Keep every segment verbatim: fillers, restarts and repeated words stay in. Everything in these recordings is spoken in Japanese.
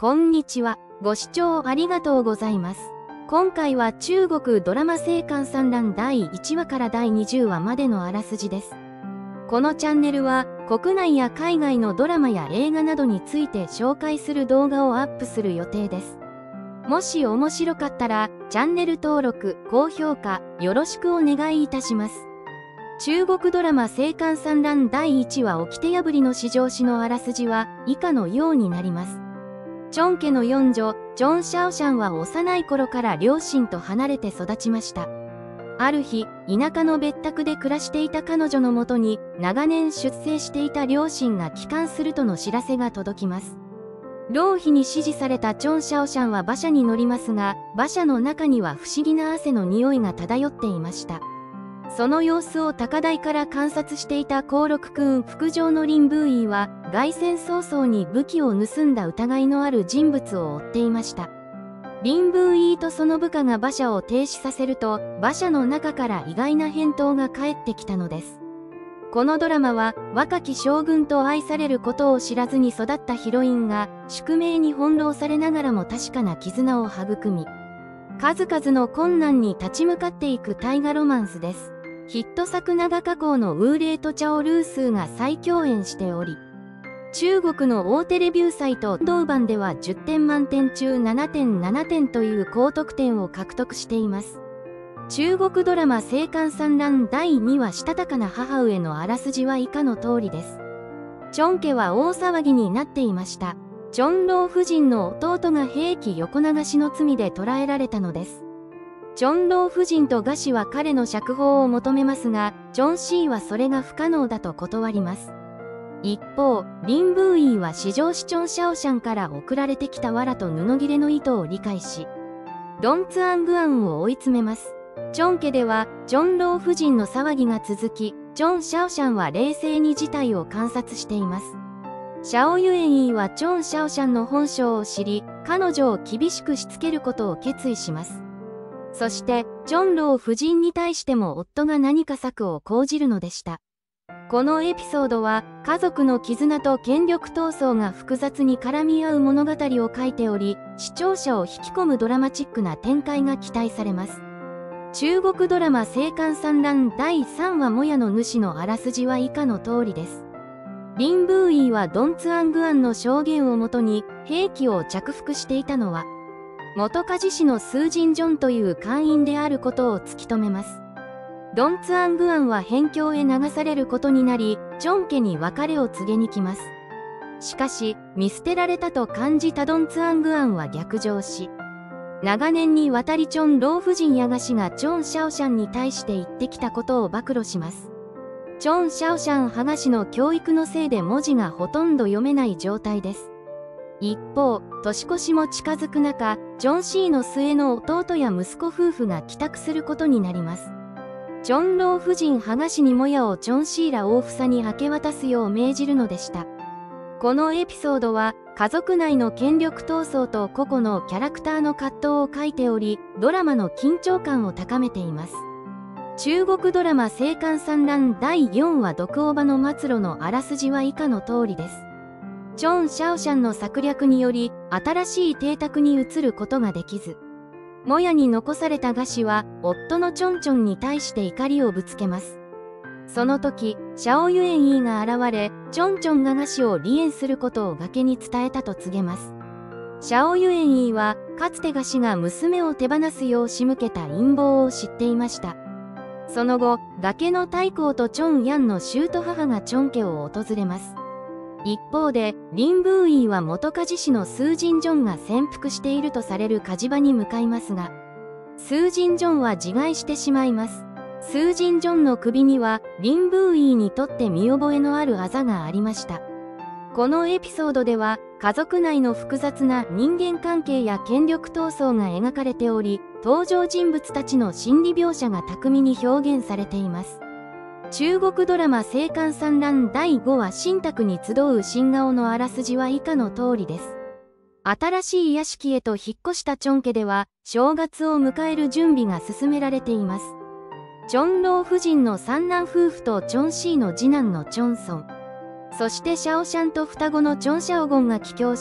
こんにちは。ご視聴ありがとうございます。今回は中国ドラマ青函散乱だいいちわからだいにじゅうわまでのあらすじです。このチャンネルは国内や海外のドラマや映画などについて紹介する動画をアップする予定です。もし面白かったらチャンネル登録、高評価よろしくお願いいたします。中国ドラマ青函散乱だいいちわ掟破りの至上史のあらすじは以下のようになります。チョン家の四女、チョン・シャオシャンは幼い頃から両親と離れて育ちました。ある日、田舎の別宅で暮らしていた彼女のもとに、長年出征していた両親が帰還するとの知らせが届きます。浪費に指示されたチョン・シャオシャンは馬車に乗りますが、馬車の中には不思議な汗の匂いが漂っていました。その様子を高台から観察していた高禄君副上のリン・ブーイーは、凱旋早々に武器を盗んだ疑いのある人物を追っていました。リン・ブーイーとその部下が馬車を停止させると、馬車の中から意外な返答が返ってきたのです。このドラマは、若き将軍と愛されることを知らずに育ったヒロインが、宿命に翻弄されながらも確かな絆を育み、数々の困難に立ち向かっていく大河ロマンスです。ヒット作長加工のウーレーとチャオルースーが再共演しており、中国の大手レビューサイト豆瓣ではじゅってんまんてん中 ななてんななてんという高得点を獲得しています。中国ドラマ青函散乱だいにわしたたかな母上のあらすじは以下の通りです。チョン家は大騒ぎになっていました。チョンロー夫人の弟が兵器横流しの罪で捕らえられたのです。チョンロー夫人とガシは彼の釈放を求めますが、チョンシーはそれが不可能だと断ります。一方、リン・ブーイーは至上史チョン・シャオシャンから送られてきた藁と布切れの糸を理解し、ドン・ツアングアンを追い詰めます。チョン家では、チョンロー夫人の騒ぎが続き、チョン・シャオシャンは冷静に事態を観察しています。シャオユエンイーはチョン・シャオシャンの本性を知り、彼女を厳しくしつけることを決意します。そして、チョンロー夫人に対しても夫が何か策を講じるのでした。このエピソードは、家族の絆と権力闘争が複雑に絡み合う物語を書いており、視聴者を引き込むドラマチックな展開が期待されます。中国ドラマ青函散乱だいさんわもやの主のあらすじは以下の通りです。リン・ブーイーはドン・ツアングアンの証言をもとに、兵器を着服していたのは、元鍛冶師のスージン・ジョンという会員であることを突き止めます。ドン・ツアングアンは辺境へ流されることになり、チョン家に別れを告げに来ます。しかし、見捨てられたと感じたドン・ツアングアンは逆上し、長年にわたりチョン・ロー夫人やガシがチョン・シャオシャンに対して言ってきたことを暴露します。チョン・シャオシャンはガシの教育のせいで文字がほとんど読めない状態です。一方、年越しも近づく中、チョンシーの末の弟や息子夫婦が帰宅することになります。チョンロー夫人はがしにもやをチョンシーら大房に明け渡すよう命じるのでした。このエピソードは、家族内の権力闘争と個々のキャラクターの葛藤を書いており、ドラマの緊張感を高めています。中国ドラマ青函散乱だいよんわ毒オバの末路のあらすじは以下の通りです。チョン・シャオシャンの策略により、新しい邸宅に移ることができず、もやに残されたガシは、夫のチョンチョンに対して怒りをぶつけます。その時、シャオユエンイーが現れ、チョンチョンがガシを離縁することを崖に伝えたと告げます。シャオユエンイーは、かつてガシが娘を手放すよう仕向けた陰謀を知っていました。その後、崖の太后とチョンヤンの舅母がチョン家を訪れます。一方で、リン・ブーイーは元鍛冶師のスージン・ジョンが潜伏しているとされる火事場に向かいますが、スージン・ジョンは自害してしまいます。スージン・ジョンの首には、リン・ブーイーにとって見覚えのあるあざがありました。このエピソードでは、家族内の複雑な人間関係や権力闘争が描かれており、登場人物たちの心理描写が巧みに表現されています。中国ドラマ青函散乱だいごわ新宅に集う新顔のあらすじは以下の通りです。新しい屋敷へと引っ越したチョン家では、正月を迎える準備が進められています。チョンロー夫人の三男夫婦とチョンシーの次男のチョンソン、そしてシャオシャンと双子のチョンシャオゴンが帰郷し、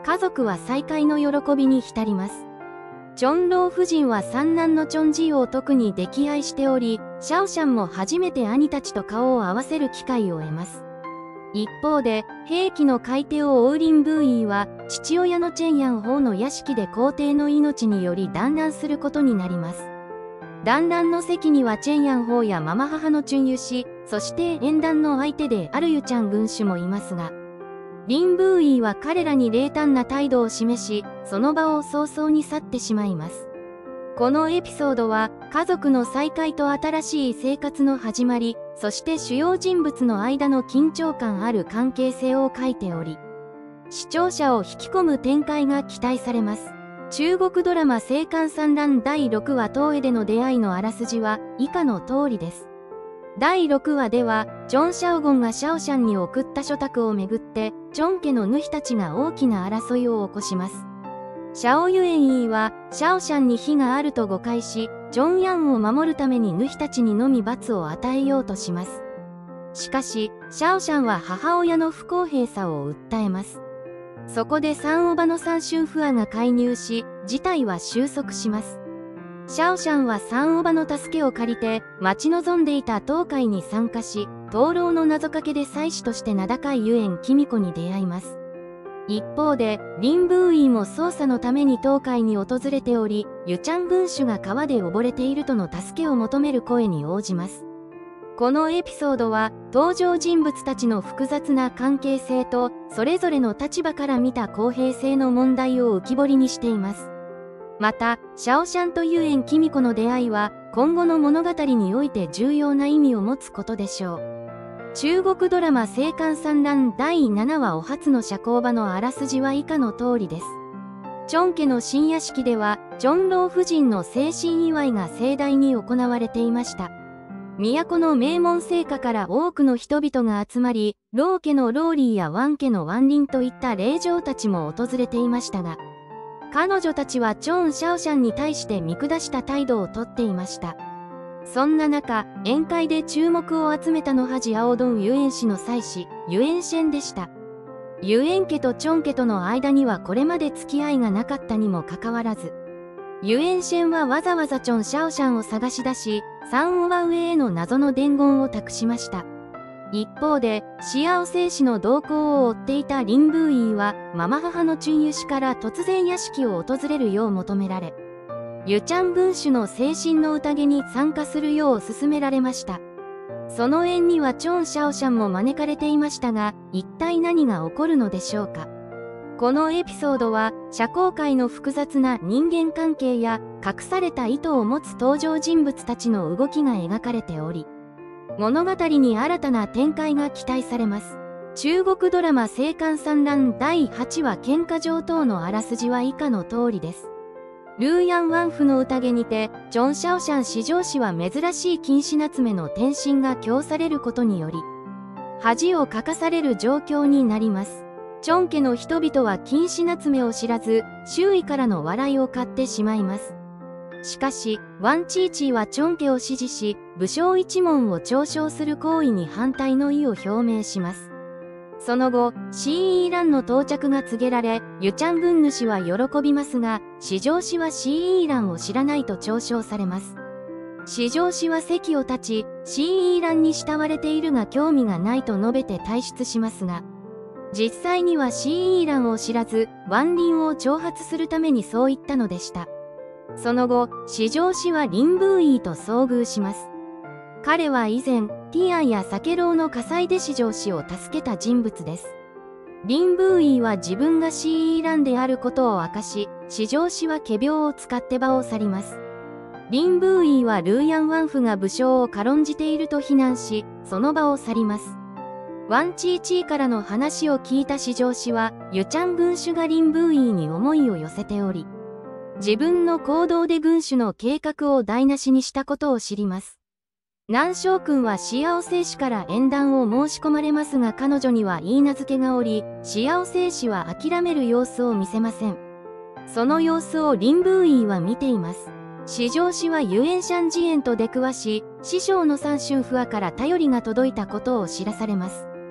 家族は再会の喜びに浸ります。チョンロー夫人は三男のチョンジーを特に溺愛しており、シャオシャンも初めて兄たちと顔を合わせる機会を得ます。一方で、兵器の買い手を追うリン・ブーイーは、父親のチェンヤンホーの屋敷で皇帝の命により団らんすることになります。団らんの席にはチェンヤンホーやママ母のチュンユ氏、そして縁談の相手であるユチャン軍主もいますが、リン・ブーイーは彼らに冷淡な態度を示し、その場を早々に去ってしまいます。このエピソードは、家族の再会と新しい生活の始まり、そして主要人物の間の緊張感ある関係性を書いており、視聴者を引き込む展開が期待されます。中国ドラマ青函散乱だいろくわ東映での出会いのあらすじは以下の通りです。だいろくわでは、チョン・シャオゴンがシャオシャンに送った書託をめぐって、チョン家のヌヒたちが大きな争いを起こします。シャオユエンイーは、シャオシャンに非があると誤解し、チョンヤンを守るためにヌヒたちにのみ罰を与えようとします。しかし、シャオシャンは母親の不公平さを訴えます。そこで三おばの三春フアが介入し、事態は収束します。シャオシャンは三おばの助けを借りて、待ち望んでいた東海に参加し、灯籠の謎かけで祭司として名高いユエン・キミコに出会います。一方で、リン・ブーイーも捜査のために東海に訪れており、ユチャン軍主が川で溺れているとの助けを求める声に応じます。このエピソードは、登場人物たちの複雑な関係性と、それぞれの立場から見た公平性の問題を浮き彫りにしています。また、シャオシャンとユエン・キミコの出会いは、今後の物語において重要な意味を持つことでしょう。中国ドラマ青函散乱だいななわお初の社交場のあらすじは以下の通りです。チョン家の新屋敷では、チョンロー夫人の成親祝いが盛大に行われていました。都の名門生家から多くの人々が集まり、ロー家のローリーやワン家のワンリンといった霊嬢たちも訪れていましたが、彼女たちはチョン・シャオシャンに対して見下した態度をとっていました。そんな中、宴会で注目を集めたのはジアオドン・ユエン氏の妻子、ユエンシェンでした。ユエン家とチョン家との間にはこれまで付き合いがなかったにもかかわらず、ユエンシェンはわざわざチョン・シャオシャンを探し出し、サンオワウェイへの謎の伝言を託しました。一方で、シアオセイ氏の動向を追っていたリン・ブーイーは、ママ母のチュンユ氏から突然屋敷を訪れるよう求められ、ユチャン軍主の精神の宴に参加するよう勧められました。その縁にはチョン・シャオシャンも招かれていましたが、一体何が起こるのでしょうか。このエピソードは、社交界の複雑な人間関係や、隠された意図を持つ登場人物たちの動きが描かれており、物語に新たな展開が期待されます。中国ドラマ青函散乱だいはちわ喧嘩上等のあらすじは以下の通りです。ルーヤンワンフの宴にて、チョン・シャオシャン至上氏は珍しい金糸夏目の転身が供されることにより、恥をかかされる状況になります。チョン家の人々は金糸夏目を知らず、周囲からの笑いを買ってしまいます。しかし、ワンチーチーはチョン家を支持し、武将一門を嘲笑する行為に反対の意を表明します。その後、シーイーランの到着が告げられ、ユチャン軍主は喜びますが、至上氏はシーイーランを知らないと嘲笑されます。至上氏は席を立ち、シーイーランに慕われているが興味がないと述べて退出しますが、実際にはシーイーランを知らず、ワンリンを挑発するためにそう言ったのでした。その後、至上氏はリン・ブーイーと遭遇します。彼は以前、ティアンやサケロウの火災で至上氏を助けた人物です。リン・ブーイーは自分がシーイーランであることを明かし、至上氏は仮病を使って場を去ります。リン・ブーイーはルーヤン・ワンフが武将を軽んじていると非難し、その場を去ります。ワンチーチーからの話を聞いた至上氏は、ユチャン軍主がリン・ブーイーに思いを寄せており、自分の行動で軍主の計画を台無しにしたことを知ります。南将軍はシアオセイ氏から縁談を申し込まれますが彼女には許嫁がおり、シアオセイ氏は諦める様子を見せません。その様子をリン・ブーイーは見ています。至上氏はユエンシャンジエンと出くわし、師匠の三春フアから頼りが届いたことを知らされます。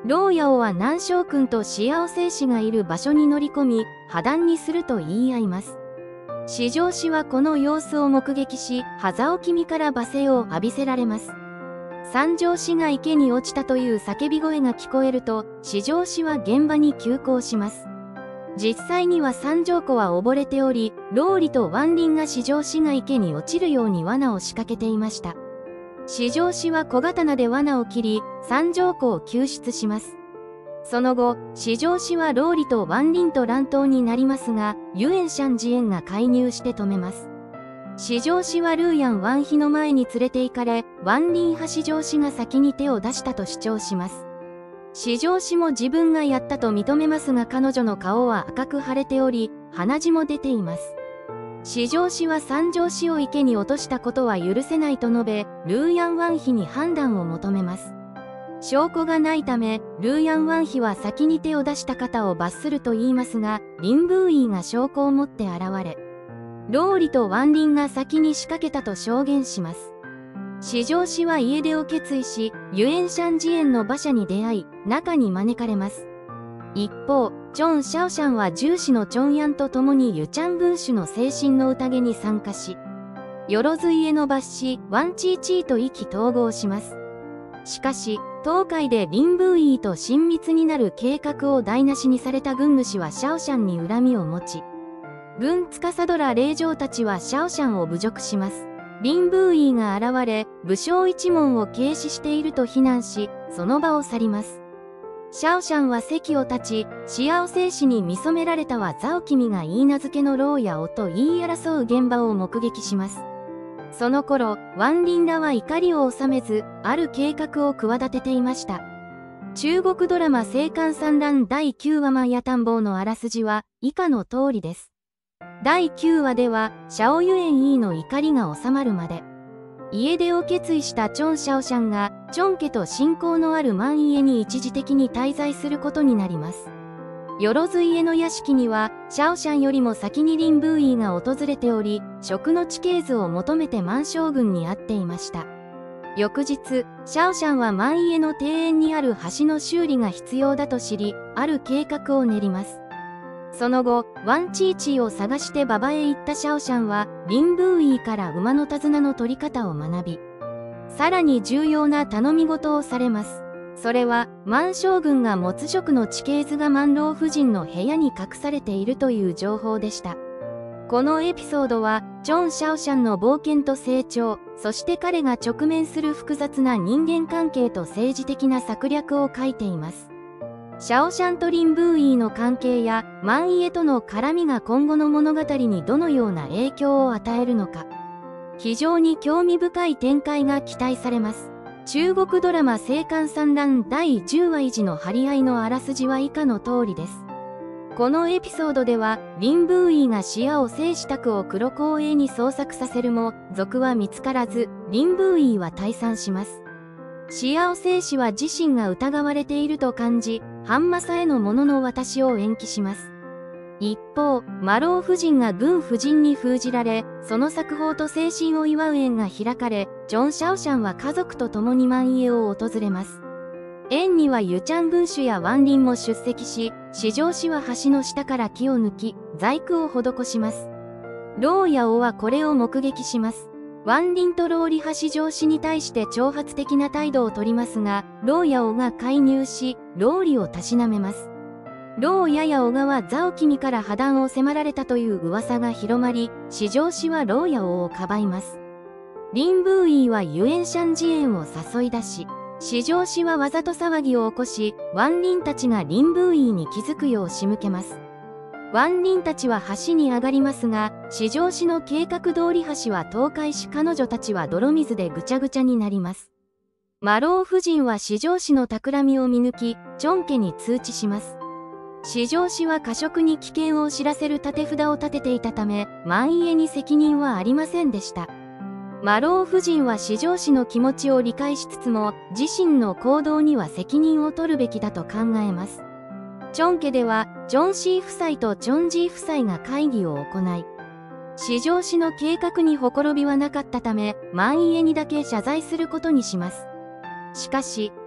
老ヤオは南将軍とシアオ聖氏がいる場所に乗り込み、破談にすると言い合います。四条氏はこの様子を目撃し、ハザオ君から罵声を浴びせられます。三条氏が池に落ちたという叫び声が聞こえると、四条氏は現場に急行します。実際には三条湖は溺れており、老李とワンリンが四条氏が池に落ちるように罠を仕掛けていました。四条氏は小刀で罠を切り、三条湖を救出します。その後、四条氏は老李とワンリンと乱闘になりますが、ユエンシャンジエンが介入して止めます。四条氏はルーヤン・ワンヒの前に連れて行かれ、ワンリン派四条氏が先に手を出したと主張します。四条氏も自分がやったと認めますが、彼女の顔は赤く腫れており、鼻血も出ています。四条氏は三条氏を池に落としたことは許せないと述べ、ルーヤン・ワンヒに判断を求めます。証拠がないため、ルーヤン・ワンヒは先に手を出した方を罰すると言いますが、リン・ブーイーが証拠を持って現れ、老李とワンリンが先に仕掛けたと証言します。四条氏は家出を決意し、ユエンシャンジエンの馬車に出会い、中に招かれます。一方、チョン・シャオシャンは従氏のチョンヤンと共にユチャン軍主の精神の宴に参加し、よろず家の抜子、ワンチーチーと意気投合します。しかし、東海でリン・ブーイーと親密になる計画を台無しにされた軍主はシャオシャンに恨みを持ち、軍司ら令嬢たちはシャオシャンを侮辱します。リン・ブーイーが現れ、武将一門を軽視していると非難し、その場を去ります。シャオシャンは席を立ち、シアオ聖氏に見初められたはザオ君が言い名付けの老ヤオと言い争う現場を目撃します。その頃、ワンリンらは怒りを収めず、ある計画を企てていました。中国ドラマ青函散乱だいきゅうわマンヤ探訪のあらすじは以下の通りです。だいきゅうわでは、シャオユエンイーの怒りが収まるまで、家出を決意したチョン・シャオシャンが、チョン家と親交のあるマン家に一時的に滞在することになります。よろず家の屋敷には、シャオシャンよりも先にリン・ブーイーが訪れており、食の地形図を求めて満将軍に会っていました。翌日、シャオシャンは満家の庭園にある橋の修理が必要だと知り、ある計画を練ります。その後、ワンチーチーを探して馬場へ行ったシャオシャンは、リン・ブーイーから馬の手綱の取り方を学び、さらに重要な頼み事をされます。それは、満将軍が持つ食の地形図が満老夫人の部屋に隠されているという情報でした。このエピソードは、チョン・シャオシャンの冒険と成長、そして彼が直面する複雑な人間関係と政治的な策略を書いています。シャオシャンとリン・ブーイーの関係や、満家との絡みが今後の物語にどのような影響を与えるのか、非常に興味深い展開が期待されます。中国ドラマ青函散乱だいじゅうわ維持の張り合いのあらすじは以下の通りです。このエピソードでは、リン・ブーイーがシアを聖子宅を黒光栄に捜索させるも、賊は見つからず、リン・ブーイーは退散します。シアオ聖子は自身が疑われていると感じ、ハンマサへのものの渡しを延期します。一方、マロー夫人が軍夫人に封じられ、その作法と精神を祝う宴が開かれ、チョン・シャオシャンは家族と共に満家を訪れます。宴にはユチャン軍主やワンリンも出席し、四条氏は橋の下から木を抜き、細工を施します。老ヤオはこれを目撃します。ワンリンと老李派四条氏に対して挑発的な態度をとりますが、老ヤオが介入し、老李をたしなめます。老ヤヤオガはザオ君から破談を迫られたという噂が広まり、四条氏は老ヤオをかばいます。リン・ブーイーはユエンシャンジエンを誘い出し、四条氏はわざと騒ぎを起こし、ワンリンたちがリン・ブーイーに気づくよう仕向けます。ワンリンたちは橋に上がりますが、四条氏の計画通り橋は倒壊し、彼女たちは泥水でぐちゃぐちゃになります。マロー夫人は四条氏の企みを見抜き、チョン家に通知します。四条氏は家職に危険を知らせる立て札を立てていたため、満家に責任はありませんでした。マロー夫人は四条氏の気持ちを理解しつつも、自身の行動には責任を取るべきだと考えます。チョン家では、チョンシー夫妻とチョンジー夫妻が会議を行い、四条氏の計画にほころびはなかったため、満家にだけ謝罪することにします。しかし、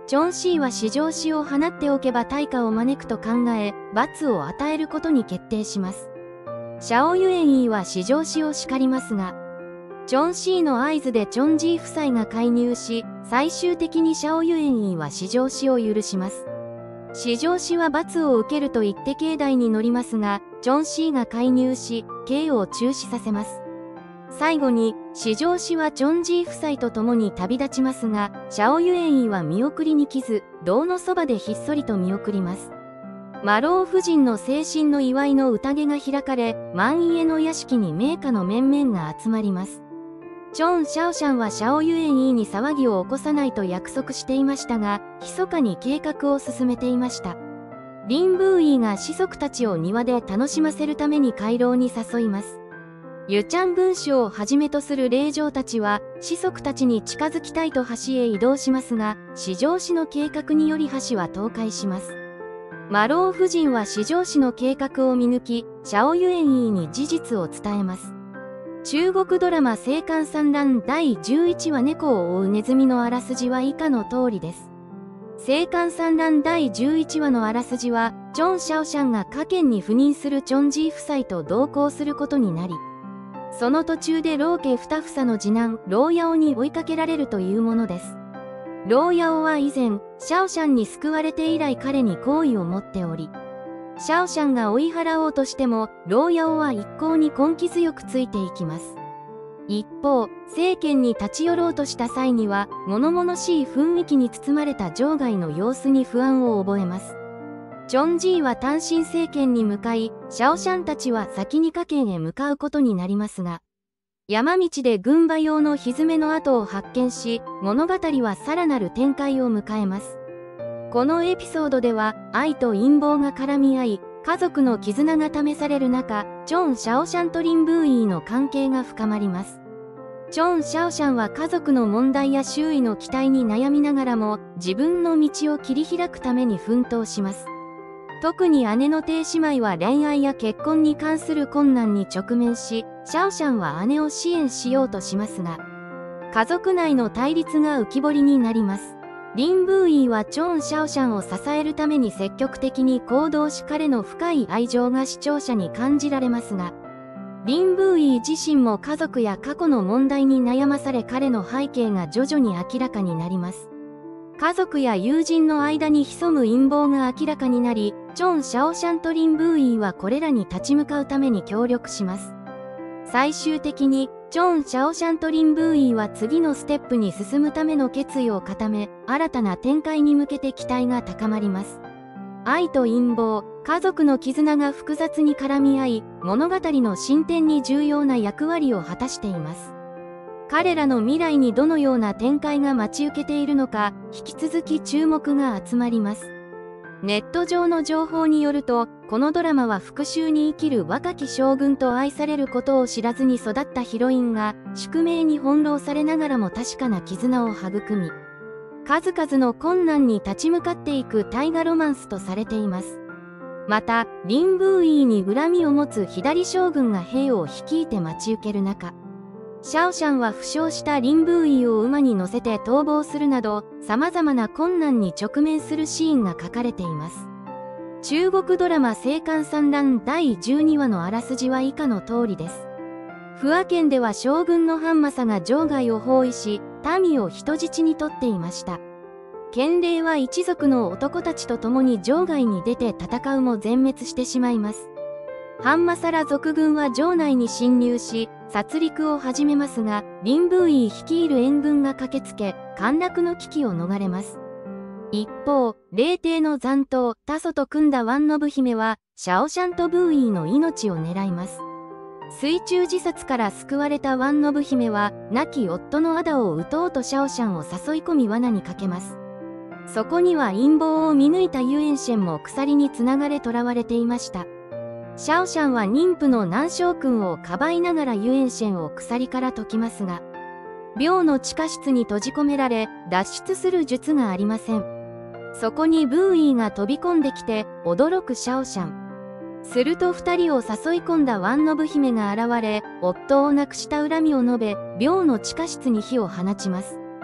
チョンシーは至上死を放っておけば大火を招くと考え、罰を与えることに決定します。シャオユエンイは至上死を叱りますが、チョンシーの合図でチョンジー夫妻が介入し、最終的にシャオユエンイは至上死を許します。至上死は罰を受けると言って境内に乗りますが、チョンシーが介入し、刑を中止させます。最後に、至上死はチョンジー夫妻と共に旅立ちますが、シャオユエンイは見送りに来ず、牢のそばでひっそりと見送ります。マロー夫人の成親の祝いの宴が開かれ、万家の屋敷に名家の面々が集まります。チョン・シャオシャンはシャオユエンイに騒ぎを起こさないと約束していましたが、密かに計画を進めていました。リン・ブーイが子息たちを庭で楽しませるために回廊に誘います。ユチャン軍主をはじめとする令嬢たちは、子息たちに近づきたいと橋へ移動しますが、至上死の計画により橋は倒壊します。マロー夫人は至上死の計画を見抜き、シャオユエンイに事実を伝えます。中国ドラマ青函産卵だいじゅういちわ猫を追うネズミのあらすじは以下の通りです。青函産卵だいじゅういちわのあらすじは、チョン・シャオシャンが家権に赴任するチョンジー夫妻と同行することになり、その途中で老家二房の次男、老ヤオに追いかけられるというものです。老ヤオは以前、シャオシャンに救われて以来彼に好意を持っており、シャオシャンが追い払おうとしても、老ヤオは一向に根気強くついていきます。一方、政権に立ち寄ろうとした際には、物々しい雰囲気に包まれた場外の様子に不安を覚えます。チョンジーは単身政権に向かい、シャオシャンたちは先に家権へ向かうことになりますが、山道で軍馬用のひづめの跡を発見し、物語はさらなる展開を迎えます。このエピソードでは、愛と陰謀が絡み合い、家族の絆が試される中、チョン・シャオシャンとリン・ブーイの関係が深まります。チョン・シャオシャンは家族の問題や周囲の期待に悩みながらも、自分の道を切り開くために奮闘します。特に姉のテイ姉妹は恋愛や結婚に関する困難に直面し、シャオシャンは姉を支援しようとしますが、家族内の対立が浮き彫りになります。リン・ブーイはチョン・シャオシャンを支えるために積極的に行動し、彼の深い愛情が視聴者に感じられますが、リン・ブーイ自身も家族や過去の問題に悩まされ、彼の背景が徐々に明らかになります。家族や友人の間に潜む陰謀が明らかになり、チョン・シャオシャンとリン・ブーイはこれらに立ち向かうために協力します。最終的に、チョン・シャオシャンとリン・ブーイは次のステップに進むための決意を固め、新たな展開に向けて期待が高まります。愛と陰謀、家族の絆が複雑に絡み合い、物語の進展に重要な役割を果たしています。彼らの未来にどのような展開が待ち受けているのか、引き続き注目が集まります。ネット上の情報によると、このドラマは復讐に生きる若き将軍と愛されることを知らずに育ったヒロインが、宿命に翻弄されながらも確かな絆を育み、数々の困難に立ち向かっていく大河ロマンスとされています。また、リン・ブーイに恨みを持つ左将軍が兵を率いて待ち受ける中、シャオシャンは負傷したリン・ブーイを馬に乗せて逃亡するなど、様々な困難に直面するシーンが書かれています。中国ドラマ青函産卵だいじゅうにわのあらすじは以下の通りです。不破県では将軍の範正が場外を包囲し、民を人質に取っていました。建礼は一族の男たちと共に場外に出て戦うも全滅してしまいます。範正ら賊軍は城内に侵入し、殺戮を始めますが、リン・ブーイ率いる援軍が駆けつけ、陥落の危機を逃れます。一方、霊帝の残党、タソと組んだワンノブ姫は、シャオシャンとブーイの命を狙います。水中自殺から救われたワンノブ姫は、亡き夫のアダを撃とうとシャオシャンを誘い込み罠にかけます。そこには陰謀を見抜いたユエンシェンも鎖につながれ囚われていました。シャオシャンは妊婦の南将軍をかばいながらユエンシェンを鎖から解きますが、廟の地下室に閉じ込められ、脱出する術がありません。そこにブーイーが飛び込んできて、驚くシャオシャン。すると二人を誘い込んだワンノブ姫が現れ、夫を亡くした恨みを述べ、廟の地下室に火を放ちます。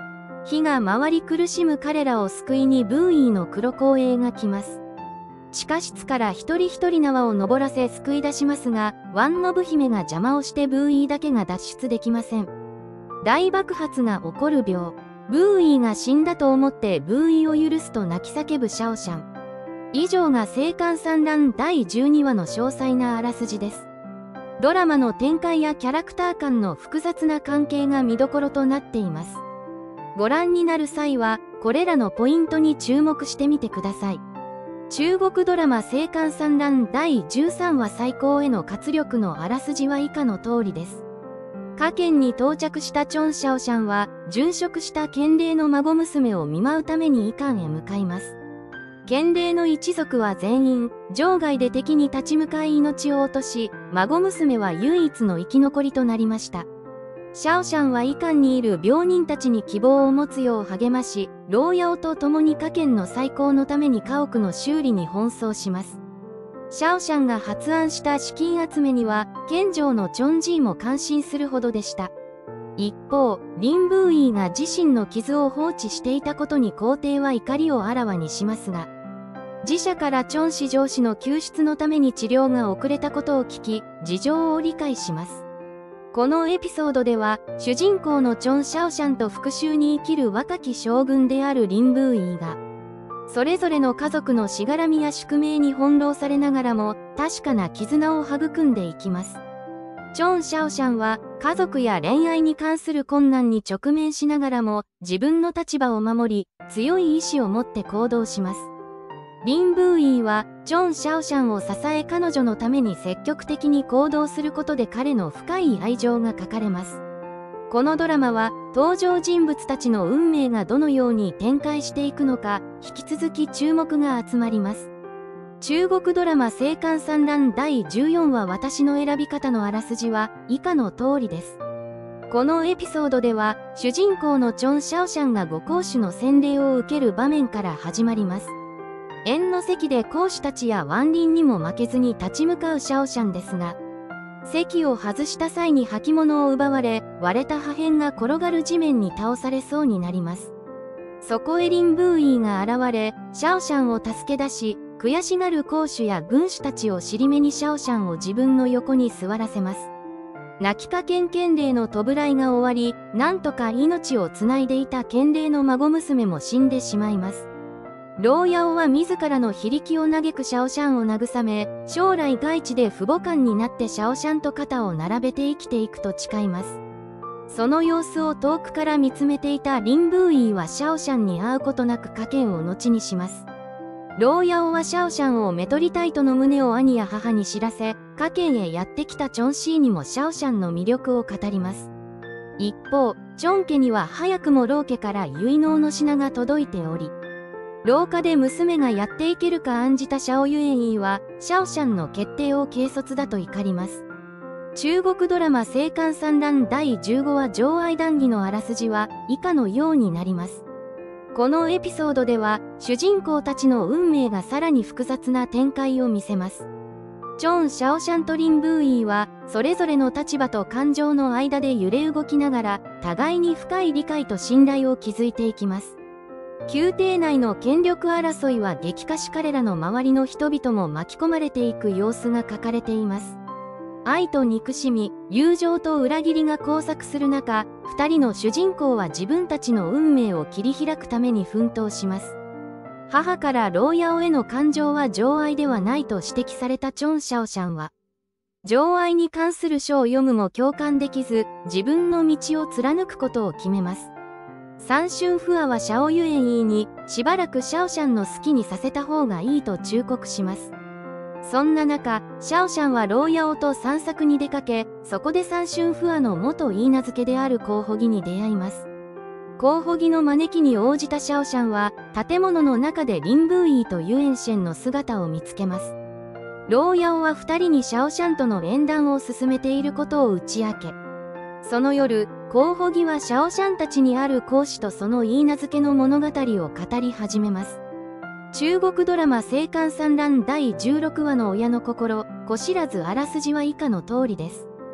火が回り苦しむ彼らを救いにブーイーの黒光栄が来ます。地下室から一人一人縄を登らせ救い出しますが、ワンノブ姫が邪魔をしてブーイーだけが脱出できません。大爆発が起こる秒、ブーイーが死んだと思ってブーイーを許すと泣き叫ぶシャオシャン。以上が聖艦産卵だいじゅうにわの詳細なあらすじです。ドラマの展開やキャラクター間の複雑な関係が見どころとなっています。ご覧になる際は、これらのポイントに注目してみてください。中国ドラマ聖艦産卵だいじゅうさんわ最高への活力のあらすじは以下の通りです。華県に到着したチョン・シャオシャンは、殉職した賢齢の孫娘を見舞うために医館へ向かいます。賢齢の一族は全員、場外で敵に立ち向かい命を落とし、孫娘は唯一の生き残りとなりました。シャオシャンは医館にいる病人たちに希望を持つよう励まし、牢屋と共に華県の再興のために家屋の修理に奔走します。シャオシャンが発案した資金集めには、県城のチョンジーも感心するほどでした。一方、リン・ブーイーが自身の傷を放置していたことに皇帝は怒りをあらわにしますが、自社からチョン氏上司の救出のために治療が遅れたことを聞き、事情を理解します。このエピソードでは、主人公のチョン・シャオシャンと復讐に生きる若き将軍であるリン・ブーイーが、それぞれの家族のしがらみや宿命に翻弄されながらも、確かな絆を育んでいきます。チョン・シャオシャンは、家族や恋愛に関する困難に直面しながらも、自分の立場を守り、強い意志を持って行動します。リン・ブーイーは、チョン・シャオシャンを支え彼女のために積極的に行動することで彼の深い愛情が書かれます。このドラマは、登場人物たちの運命がどのように展開していくのか、引き続き注目が集まります。中国ドラマ聖艦産卵だいじゅうよんわ私の選び方のあらすじは以下の通りです。このエピソードでは、主人公のチョン・シャオシャンがご公主の洗礼を受ける場面から始まります。縁の席で公主たちや腕輪にも負けずに立ち向かうシャオシャンですが、席を外した際に履物を奪われ、割れた破片が転がる地面に倒されそうになります。そこへリン・ブーイーが現れ、シャオシャンを助け出し、悔しがる公主や軍主たちを尻目にシャオシャンを自分の横に座らせます。泣きかけん賢齢の弔いが終わり、なんとか命をつないでいた賢齢の孫娘も死んでしまいます。牢屋は自らの非力を嘆くシャオシャンを慰め、将来外地で父母間になってシャオシャンと肩を並べて生きていくと誓います。その様子を遠くから見つめていたリン・ブーイーはシャオシャンに会うことなく家権を後にします。牢屋はシャオシャンをめとりたいとの旨を兄や母に知らせ、家権へやってきたチョンシーにもシャオシャンの魅力を語ります。一方、チョン家には早くも老家から結納の品が届いており、廊下で娘がやっていけるか案じたシャオユエンイーは、シャオシャンの決定を軽率だと怒ります。中国ドラマ聖艦産卵だいじゅうごわ情愛談義のあらすじは以下のようになります。このエピソードでは、主人公たちの運命がさらに複雑な展開を見せます。チョン・シャオシャンとリン・ブーイーは、それぞれの立場と感情の間で揺れ動きながら、互いに深い理解と信頼を築いていきます。宮廷内の権力争いは激化し彼らの周りの人々も巻き込まれていく様子が書かれています。愛と憎しみ、友情と裏切りが交錯する中、二人の主人公は自分たちの運命を切り開くために奮闘します。母から牢屋への感情は情愛ではないと指摘されたチョン・シャオシャンは、情愛に関する書を読むも共感できず、自分の道を貫くことを決めます。サンシュンフアはシャオユエンイーにしばらくシャオシャンの好きにさせた方がいいと忠告します。そんな中、シャオシャンは牢屋と散策に出かけ、そこでサンシュンフアの元許嫁である候補義に出会います。候補義の招きに応じたシャオシャンは、建物の中でリン・ブーイーとユエンシェンの姿を見つけます。牢屋は二人にシャオシャンとの縁談を進めていることを打ち明け、その夜、候補義はシャオシャンたちにある講師とその許嫁の物語を語り始めます。中国ドラマ聖艦産卵だいじゅうろくわの親の心、子知らずあらすじは以下の通りです。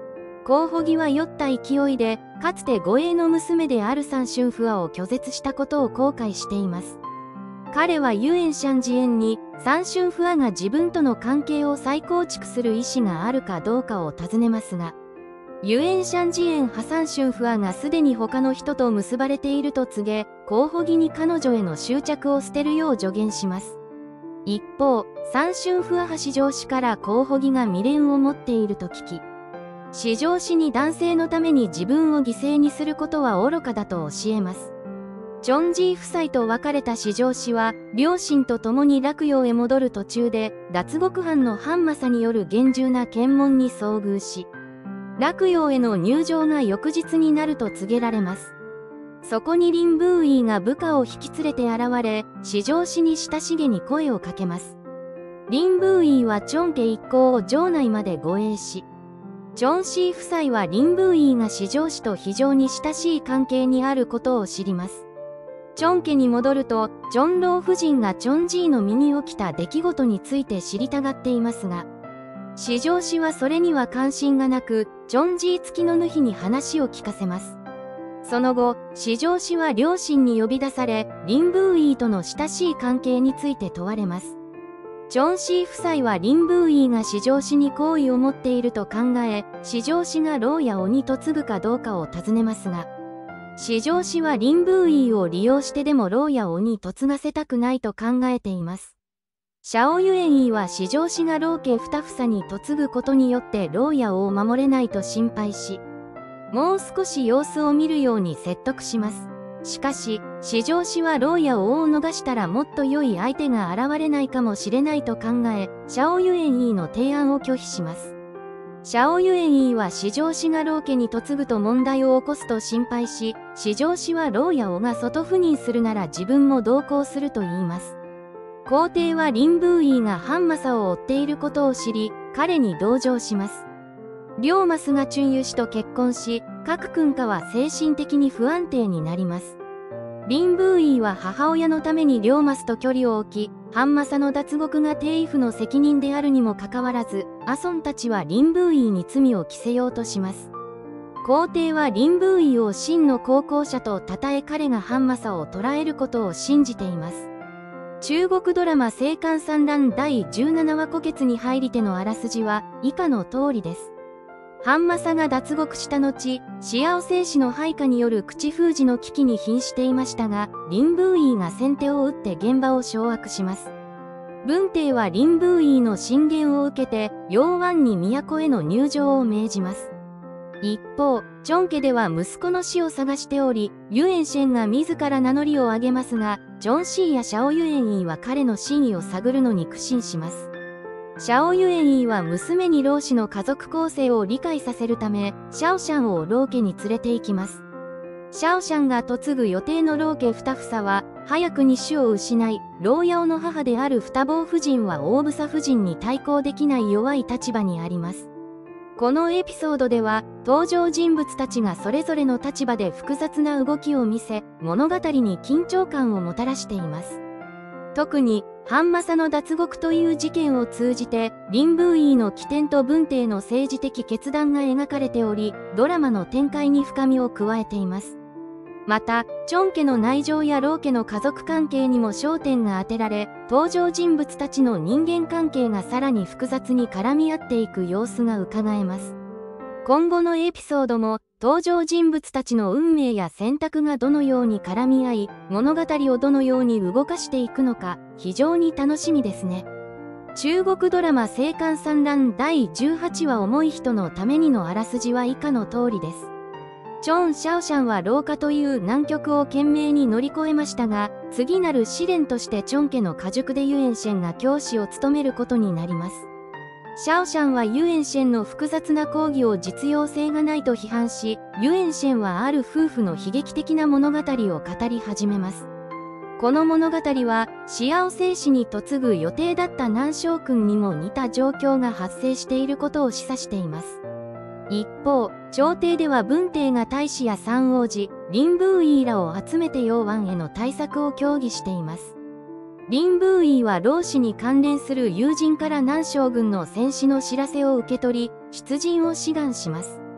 コウホギは酔った勢いで、かつて護衛の娘である三春不破を拒絶したことを後悔しています。彼はユエンシャンジエンに三春不破が自分との関係を再構築する意思があるかどうかを尋ねますが、ユエンシャンジエン派三春不破がすでに他の人と結ばれていると告げ、コウホギに彼女への執着を捨てるよう助言します。一方、三春不破派至上氏からコウホギが未練を持っていると聞き、至上氏に男性のために自分を犠牲にすることは愚かだと教えます。チョンジー夫妻と別れた至上氏は、両親と共に洛陽へ戻る途中で、脱獄犯のハンマサによる厳重な検問に遭遇し、洛陽への入城が翌日になると告げられます。そこにリン・ブーイーが部下を引き連れて現れ、至上氏に親しげに声をかけます。リン・ブーイーはチョン家一行を城内まで護衛し、チョンシー夫妻はリン・ブーイーが至上氏と非常に親しい関係にあることを知ります。チョン家に戻ると、チョンロー夫人がチョンジーの身に起きた出来事について知りたがっていますが、至上氏はそれには関心がなく、チョンジー付きのヌヒに話を聞かせます。その後、至上氏は両親に呼び出され、リン・ブーイーとの親しい関係について問われます。チョンシー夫妻はリン・ブーイーが至上氏に好意を持っていると考え、至上氏が牢や鬼と継ぐかどうかを尋ねますが、至上氏はリン・ブーイーを利用してでも牢や鬼と継がせたくないと考えています。シャオユエンイは至上氏が牢家二房に嫁ぐことによって牢や王を守れないと心配し、もう少し様子を見るように説得します。しかし、至上氏は牢や王を逃したらもっと良い相手が現れないかもしれないと考え、シャオユエンイの提案を拒否します。シャオユエンイは至上氏が牢家に嫁ぐと問題を起こすと心配し、至上氏は牢や王が外赴任するなら自分も同行すると言います。皇帝はリン・ブーイーがハンマサを追っていることを知り、彼に同情します。リョーマスがチュンユ氏と結婚し、各君下は精神的に不安定になります。リン・ブーイーは母親のためにリョーマスと距離を置き、ハンマサの脱獄が帝府の責任であるにもかかわらず、アソンたちはリン・ブーイーに罪を着せようとします。皇帝はリン・ブーイーを真の航行者と称え彼がハンマサを捕らえることを信じています。中国ドラマ青函散乱だいじゅうななわ虎穴に入りてのあらすじは以下の通りです。ハンマサが脱獄した後、シアオ聖子の配下による口封じの危機に瀕していましたが、リン・ブーイーが先手を打って現場を掌握します。文帝はリン・ブーイーの進言を受けて、楊湾に都への入城を命じます。一方、チョン家では息子の死を探しており、ユエンシェンが自ら名乗りを上げますが、チョンシーやシャオユエンイは彼の真意を探るのに苦心します。シャオユエンイは娘に老子の家族構成を理解させるため、シャオシャンを牢家に連れて行きます。シャオシャンが嫁ぐ予定の牢家二房は、早くに死を失い、牢屋の母である二房夫人は大房夫人に対抗できない弱い立場にあります。このエピソードでは、登場人物たちがそれぞれの立場で複雑な動きを見せ、物語に緊張感をもたらしています。特に、ハンマサの脱獄という事件を通じて、リン・ブーイーの起点と文帝の政治的決断が描かれており、ドラマの展開に深みを加えています。また、チョン家の内情や老家の家族関係にも焦点が当てられ、登場人物たちの人間関係がさらに複雑に絡み合っていく様子が伺えます。今後のエピソードも、登場人物たちの運命や選択がどのように絡み合い、物語をどのように動かしていくのか、非常に楽しみですね。中国ドラマ青函散乱だいじゅうはちわ重い人のためにのあらすじは以下の通りです。チョン・シャオシャンは老化という難局を懸命に乗り越えましたが、次なる試練としてチョン家の家塾でユエンシェンが教師を務めることになります。シャオシャンはユエンシェンの複雑な講義を実用性がないと批判し、ユエンシェンはある夫婦の悲劇的な物語を語り始めます。この物語は、シアオ聖子に嫁ぐ予定だった南将軍にも似た状況が発生していることを示唆しています。一方、朝廷では文帝が大使や三王子、リン・ブーイーらを集めて楊湾への対策を協議しています。リン・ブーイーは老子に関連する友人から南将軍の戦死の知らせを受け取り、出陣を志願します。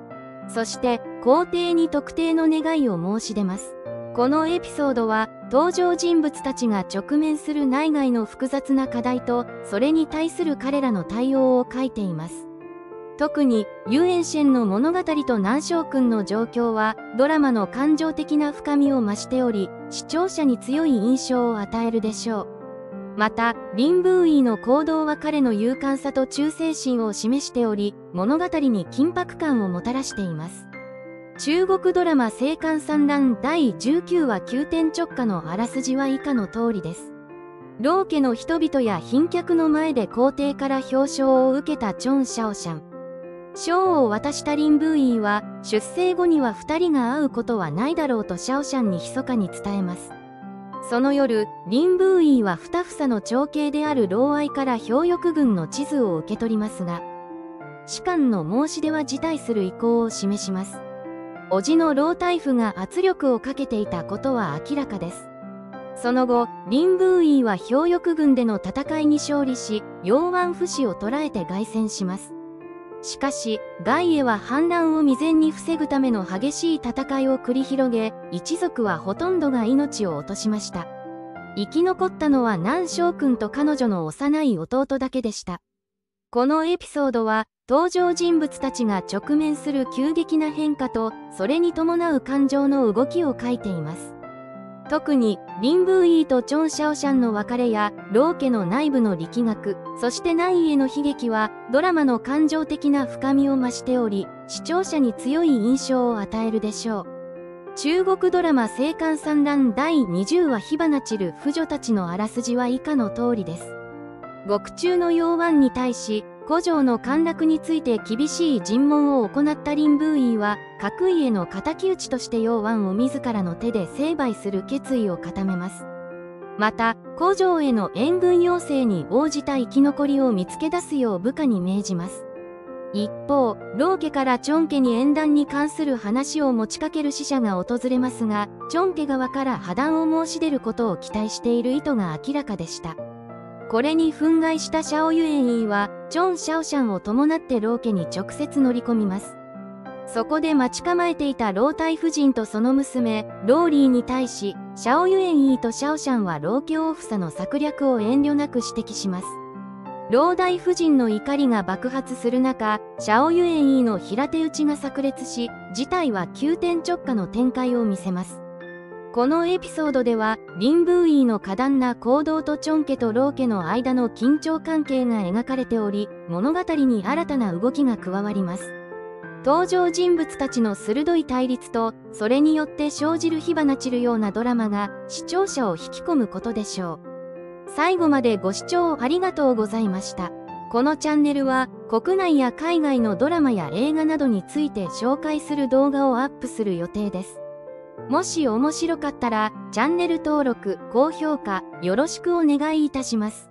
そして皇帝に特定の願いを申し出ます。このエピソードは登場人物たちが直面する内外の複雑な課題とそれに対する彼らの対応を書いています。特にユエンシェンの物語と南昌君の状況はドラマの感情的な深みを増しており、視聴者に強い印象を与えるでしょう。またリン・ブーイーの行動は彼の勇敢さと忠誠心を示しており、物語に緊迫感をもたらしています。中国ドラマ青函散乱だいじゅうきゅうわ急転直下のあらすじは以下の通りです。老家の人々や賓客の前で皇帝から表彰を受けたチョン・シャオシャン。賞を渡したリン・ブーイーは出征後にはふたりが会うことはないだろうとシャオシャンに密かに伝えます。その夜、リン・ブーイーはふた房の長兄である老愛から氷翼軍の地図を受け取りますが、士官の申し出は辞退する意向を示します。叔父の老大夫が圧力をかけていたことは明らかです。その後、リン・ブーイーは氷翼軍での戦いに勝利し、揚湾府市を捕らえて凱旋します。しかし、外へは反乱を未然に防ぐための激しい戦いを繰り広げ、一族はほとんどが命を落としました。生き残ったのは南昌君と彼女の幼い弟だけでした。このエピソードは、登場人物たちが直面する急激な変化と、それに伴う感情の動きを書いています。特に、リン・ブーイーとチョン・シャオシャンの別れや、老家の内部の力学、そして南への悲劇は、ドラマの感情的な深みを増しており、視聴者に強い印象を与えるでしょう。中国ドラマ青函散乱だいにじゅうわ火花散る婦女たちのあらすじは以下の通りです。獄中の揚湾に対し、古城の陥落について厳しい尋問を行ったリン・ブーイーは、各位への敵討ちとして揚湾を自らの手で成敗する決意を固めます。また、古城への援軍要請に応じた生き残りを見つけ出すよう部下に命じます。一方、老家からチョン家に縁談に関する話を持ちかける使者が訪れますが、チョン家側から破談を申し出ることを期待している意図が明らかでした。これに憤慨したシャオユエンイーは、チョン・シャオシャンを伴って老家に直接乗り込みます。そこで待ち構えていた老大夫人とその娘、ローリーに対し、シャオユエンイーとシャオシャンは老家大房の策略を遠慮なく指摘します。老大夫人の怒りが爆発する中、シャオユエンイーの平手打ちが炸裂し、事態は急転直下の展開を見せます。このエピソードでは、リン・ブーイーの果断な行動とチョン家と老家の間の緊張関係が描かれており、物語に新たな動きが加わります。登場人物たちの鋭い対立と、それによって生じる火花散るようなドラマが視聴者を引き込むことでしょう。最後までご視聴ありがとうございました。このチャンネルは、国内や海外のドラマや映画などについて紹介する動画をアップする予定です。もし面白かったら、チャンネル登録、高評価、よろしくお願いいたします。